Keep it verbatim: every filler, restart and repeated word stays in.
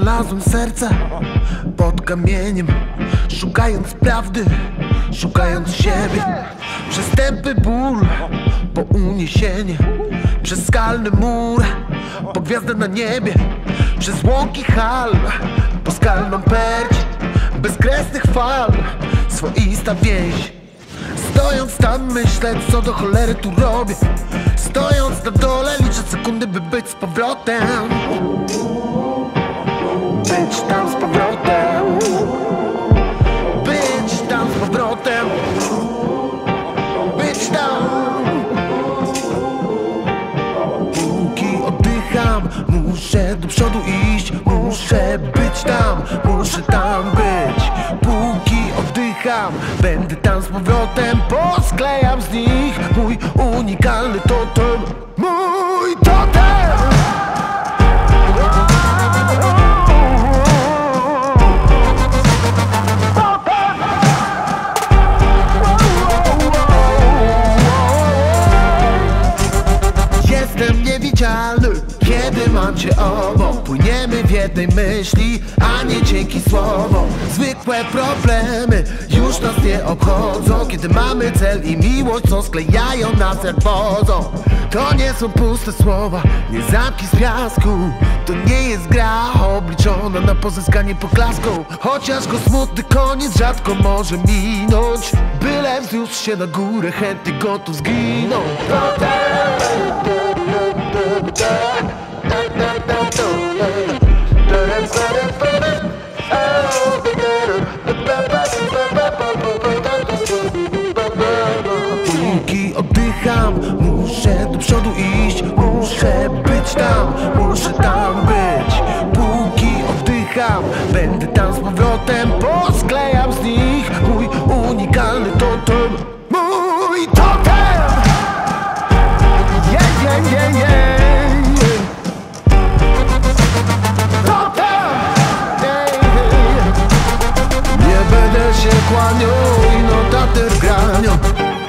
Znalazłem serce pod kamieniem, szukając prawdy, szukając siebie. Przez tępy ból, po uniesienie, przez skalny mur, po gwiazdę na niebie, przez łąki hal, po skalną perć bezkresnych fal, swoista więź. Stojąc tam myślę, co do cholery tu robię. Stojąc na dole liczę sekundy, by być z powrotem. Być tam z powrotem. Być tam z powrotem. Być tam. Póki oddycham, muszę do przodu iść. Muszę być tam, muszę tam być. Póki oddycham, będę tam z powrotem. Posklejam z nich mój unikalny totem. Mój totem! Jestem niewidzialny, kiedy mam cię obok. Płyniemy w jednej myśli, a nie dzięki słowom. Zwykłe problemy już nas nie obchodzą, kiedy mamy cel i miłość, co sklejają nas jak wodą. To nie są puste słowa, nie zamki z piasku. To nie jest gra obliczona na pozyskanie poklasku. Chociaż go smutny koniec rzadko może minąć, byle wzniósł się na górę, chętnie gotów zginąć. Póki oddycham, muszę do przodu iść. Muszę być tam, muszę tam być. Póki oddycham, będę tam z powrotem. Posklejam z nich mój unikalny totem. Mój totem! Yeah, yeah, yeah, yeah. Totem! Yeah, yeah. Nie będę się kłaniał i notater w graniu.